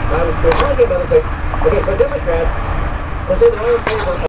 Okay, so Democrats, we'll say they're all in favor